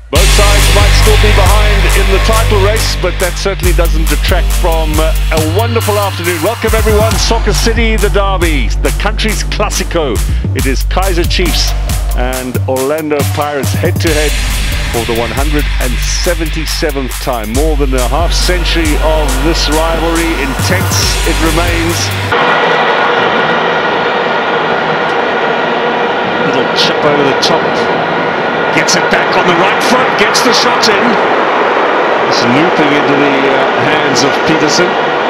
Both sides might still be behind in the title race, but that certainly doesn't detract from a wonderful afternoon. Welcome everyone, Soccer City, the derby, the country's Classico. It is Kaizer Chiefs and Orlando Pirates head-to-head for the 177th time. More than a half century of this rivalry, intense it remains. Little chip over the top. Gets it back on the right foot, gets the shot in. It's looping into the hands of Peterson.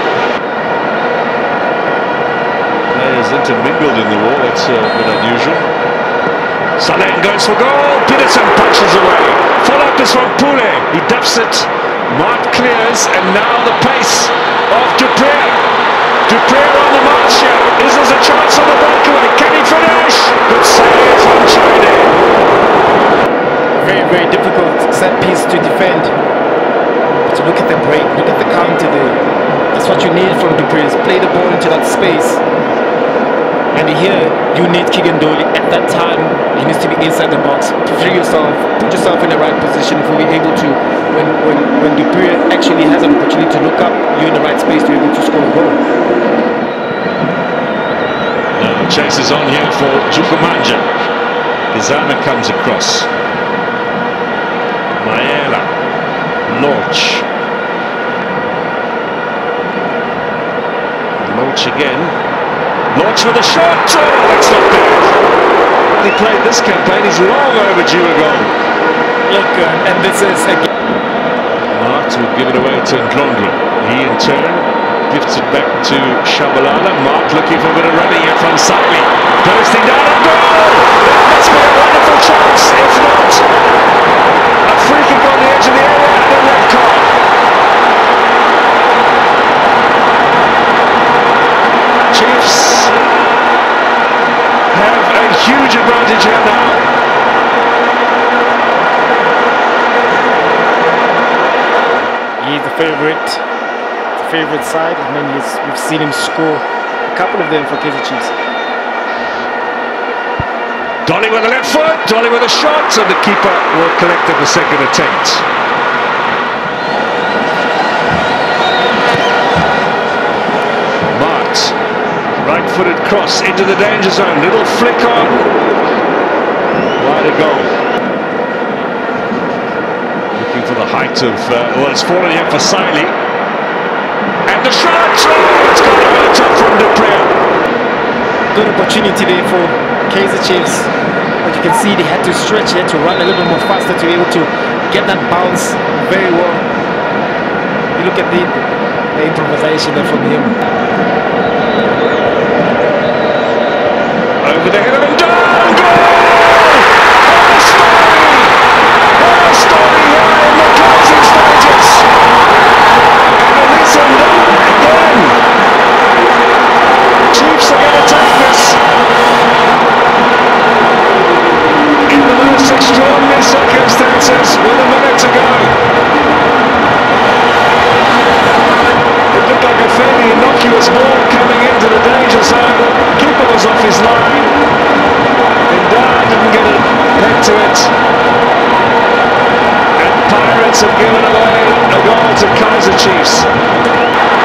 Players intermingled in the wall, that's a bit unusual. Saleh goes for goal, Peterson punches away. Follow-up is from Pule, he duffs it, Mart clears, and now the pace of Dupré. Dupré on the march here, is there a chance on the breakaway, can he finish? Good save from China. Very, very difficult set piece to defend. But to look at the break, look at the counter there. That's what you need from Dupré, play the ball into that space. And here, you need Kigandoli at that time. He needs to be inside the box, to free yourself, put yourself in the right position to be able to, when Dupré actually has an opportunity to look up, you're in the right space to be able to score a goal. Now chase is on here for Jukumanja. Gizana comes across. Maela, Lorch again. Lorch with a shot. Oh, that's not bad. He played this campaign. He's long overdue a goal. Look, and this is again. Mart will give it away to Ndlondlo. He in turn gifts it back to Shabalala. Mart looking for a bit of running here from Siley. Bursting down a goal. That must be a wonderful chance. If not, a free kick on the edge of the area and a red card. Chiefs have a huge advantage here now. He's the favorite side. I mean, we've seen him score a couple of them for Kaizer Chiefs. Dolly with the left foot, Dolly with a shot, and the keeper will collect at the second attempt. Mart, right-footed cross into the danger zone, little flick on. Wide a goal. Looking for the height of, well, it's fallen here for Siley. And the shot, oh, it's gone over the top from Dupré. Good opportunity there for Kaizer Chiefs. But you can see they had to stretch, they had to run a little bit more faster to be able to get that bounce very well. You look at the improvisation there from him. Over the head of him, down, goal! What a story! What a story here in the closing stages! Edmilson Dove again! Chiefs are going to take this. In the most extraordinary circumstances, with a minute to go. It looked like a fairly innocuous ball coming into the danger zone. Keeper was off his line. Ndar didn't get a head to it. And Pirates have given away a goal to Kaizer Chiefs.